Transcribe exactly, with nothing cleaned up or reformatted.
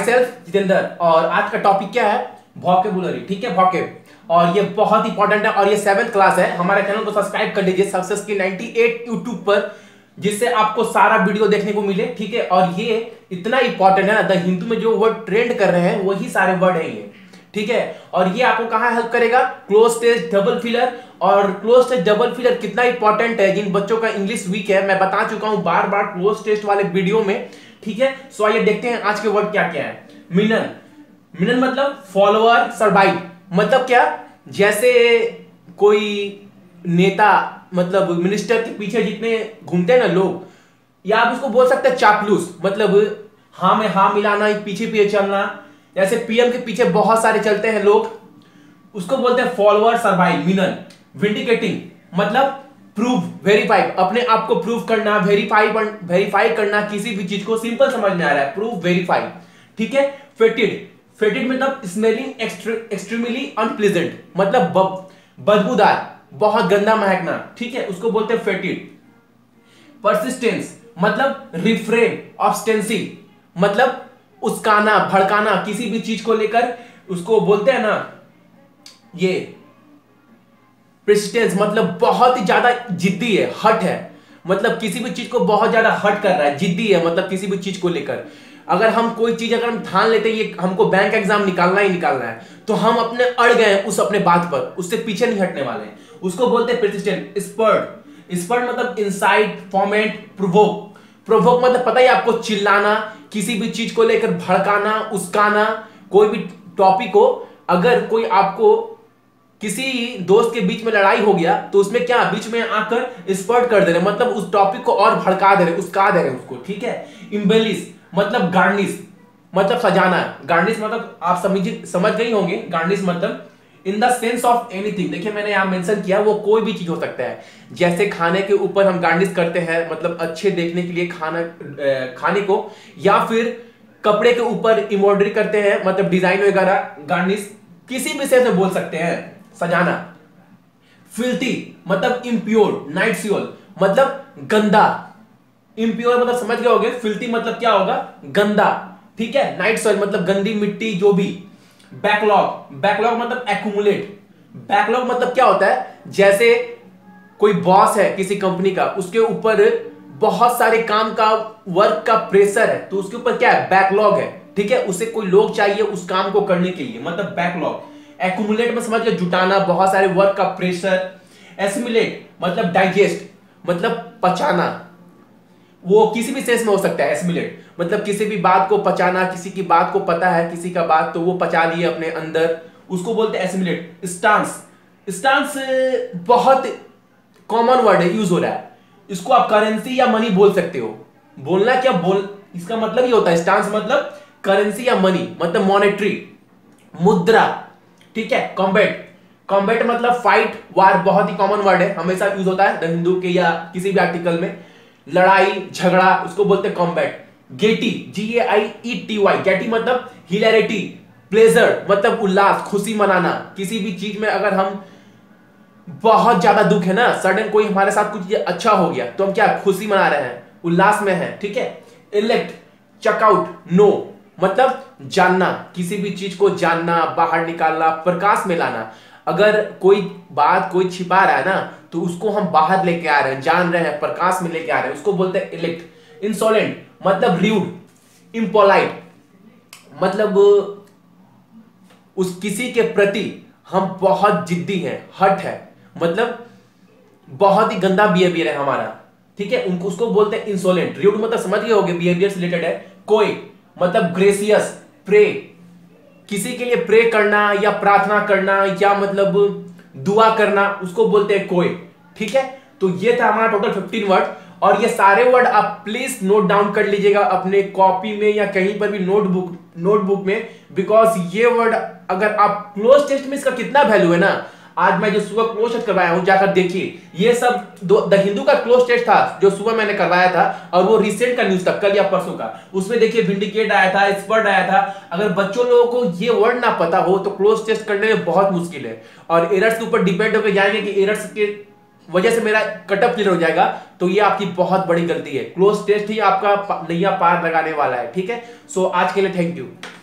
Self Jitendra, और आज का टॉपिक क्या है? वोकैबुलरी। ठीक है, वोकैब, और ये बहुत इंपॉर्टेंट है और ये सेवेंथ क्लास है। हमारे चैनल को सब्सक्राइब कर लीजिए सक्सेस की अट्ठानवे यूट्यूब पर, जिससे आपको सारा वीडियो देखने को मिले। ठीक है, और ये इतना इंपॉर्टेंट है ना, द हिंदू में जो वर्ड ट्रेंड कर रहे हैं वही सारे वर्ड हैं ये। ठीक है, और ये आपको कहां हेल्प करेगा? Cloze test, double filler. और क्लोज टेस्ट, डबल फिलर कितना इंपॉर्टेंट है जिन बच्चों का इंग्लिश वीक है, मैं बता चुका हूं बार बार क्लोज टेस्ट वाले वीडियो में। ठीक है, सो आइए देखते हैं आज के वर्ड क्या क्या है। मिनन, मिनन मतलब फॉलोअर, सर्वाइव मतलब क्या? जैसे कोई नेता मतलब मिनिस्टर के पीछे जितने घूमते हैं ना लोग, या आप इसको बोल सकते हैं चापलूस, मतलब हाँ में हाँ मिलाना, पीछे पीछे चलना। जैसे पीएम के पीछे बहुत सारे चलते हैं लोग, उसको बोलते हैं फॉलोअर, सर्वाइव, मिनन। विंडिकेटिंग मतलब प्रूव, वेरीफाई, अपने आप को प्रूव करना, वेरीफाई वेरीफाई करना किसी भी चीज को। सिंपल समझ में आ रहा है, प्रूव, वेरीफाई। ठीक है, फेटिड, फेटिड मतलब स्मेलिंग एक्सट्रीमली अनप्लीजेंट, मतलब बदबूदार, बहुत गंदा महकना। ठीक है, उसको बोलते हैं फेटिड। परसिस्टेंस मतलब रिफ्रेन, ऑब्स्टेंसिव मतलब उसकाना, भड़काना किसी भी चीज को लेकर, उसको बोलते हैं ना ये। परसिस्टेंस मतलब बहुत ही ज्यादा जिद्दी है, हट है, मतलब किसी भी चीज को बहुत ज्यादा हट कर रहा है, जिद्दी है, मतलब किसी भी चीज को लेकर। अगर हम कोई चीज अगर हम ठान लेते हैं ये हमको बैंक एग्जाम निकालना ही निकालना है, तो हम अपने अड़ गए हैं उस अपने बात पर, उससे पीछे नहीं हटने वाले हैं। उसको बोलते हैं परसिस्टेंट। स्पर्ड, स्पर्ड मतलब इंसाइट, फॉर्मेट, प्रोवोक। प्रोवोक मतलब पता ही आपको, चिल्लाना, किसी भी चीज को लेकर भड़काना, उसकाना। कोई भी टॉपिक हो, अगर कोई आपको किसी दोस्त के बीच में लड़ाई हो गया तो उसमें क्या बीच में आकर स्पर्ट कर दे रहे, मतलब उस टॉपिक को और भड़का दे रहे, उसका दे रहे उसको। ठीक है, इम्बेलिश मतलब गार्निश, मतलब सजाना। गार्निश मतलब आप समझ समझ गई होंगे, गार्निश मतलब in the sense of anything. देखिए मैंने यहां मेंशन किया, वो कोई भी चीज हो सकता है। जैसे खाने के ऊपर हम गार्निश करते हैं, मतलब अच्छे देखने के लिए खाना खाने को, या फिर कपड़े के ऊपर एम्ब्रॉयडरी करते हैं, मतलब डिजाइन वगैरह, गार्निश किसी भी सेंस में बोल सकते हैं, सजाना। फिल्थी मतलब इम्प्योर, नाइट स्योल मतलब गंदा। इम्प्योर मतलब समझ गए होंगे, फिल्थी मतलब क्या होगा? गंदा। ठीक है, नाइट सॉइल मतलब गंदी मिट्टी जो भी। बैकलॉग, बैकलॉग मतलब एक्यूमुलेट। बैकलॉग मतलब क्या होता है? जैसे कोई बॉस है किसी कंपनी का, उसके ऊपर बहुत सारे काम का, वर्क का प्रेशर है, तो उसके ऊपर क्या है? बैकलॉग है। ठीक है, उसे कोई लोग चाहिए उस काम को करने के लिए, मतलब बैकलॉग। एक्यूमुलेट में समझ गए, जुटाना, बहुत सारे वर्क का प्रेशर। एसिमिलेट मतलब डाइजेस्ट, मतलब पचाना, वो किसी भी सेंस में हो सकता है। एसिमिलेट मतलब किसी भी बात को पचाना, किसी की बात को पता है किसी का बात, तो वो पचा लिए अपने अंदर, उसको बोलते हैं एसिमिलेट। स्टांस, स्टांस बहुत कॉमन वर्ड है, यूज हो रहा है। इसको आप करेंसी या मनी बोल सकते हो। बोलना क्या बोल, इसका मतलब ही होता है स्टांस मतलब करेंसी या मनी, मतलब मॉनेटरी, मुद्रा। ठीक है, कॉम्बैट, कॉम्बैट मतलब फाइट, वार, बहुत ही कॉमन वर्ड है, हमेशा यूज होता है द हिंदू के या किसी भी आर्टिकल में। लड़ाई, झगड़ा, उसको बोलते हैं combat. Gaiety, G A I E T Y, gaiety मतलब हिलैरिटी, प्लेजर मतलब उल्लास, खुशी मनाना। किसी भी चीज में अगर हम बहुत ज्यादा दुख है ना, सडन कोई हमारे साथ कुछ अच्छा हो गया, तो हम क्या खुशी मना रहे हैं, उल्लास में हैं। ठीक है, इलेक्ट, चेकआउट, नो मतलब जानना, किसी भी चीज को जानना, बाहर निकालना, प्रकाश में लाना। अगर कोई बात कोई छिपा रहा है ना, तो उसको हम बाहर लेके आ रहे हैं, जान रहे हैं, प्रकाश में लेके आ रहे हैं, उसको बोलते हैं इलेक्ट। इंसोलेंट मतलब र्यूड, इम्पोलाइट मतलब उस किसी के प्रति हम बहुत जिद्दी हैं, हट है, मतलब बहुत ही गंदा बिहेवियर है हमारा। ठीक है, उनको उसको बोलते हैं इंसोलेंट। र्यूड मतलब समझ गए होंगे, बिहेवियर से रिलेटेड है। कोई मतलब ग्रेसियस, प्रे, किसी के लिए प्रे करना या प्रार्थना करना या मतलब दुआ करना, उसको बोलते हैं कोई। ठीक है, तो ये था हमारा टोटल फिफ्टीन वर्ड, और ये सारे वर्ड आप प्लीज नोट डाउन कर लीजिएगा अपने कॉपी में या कहीं पर भी नोटबुक नोटबुक में, बिकॉज ये वर्ड अगर आप क्लोज टेस्ट में, इसका कितना वैल्यू है ना। आज मैं जो सुबह क्लोज टेस्ट करवाया हूं, जाकर देखिए, ये सब द हिंदू का क्लोज टेस्ट था जो सुबह मैंने करवाया था, और वो रिसेंट का न्यूज था, कल या परसों का। उसमें देखिए विंडिकेट आया था, स्पर्ट आया था। अगर बच्चों लोगों को ये वर्ड ना पता हो तो क्लोज टेस्ट करने में बहुत मुश्किल है, और एरर्स के ऊपर डिपेंड होकर जाएंगे कि एरर्स के वजह से मेरा कटअप क्लियर हो जाएगा, तो ये आपकी बहुत बड़ी गलती है। क्लोज टेस्ट ही आपका नैया पार लगाने वाला है। ठीक है, सो आज के लिए थैंक यू।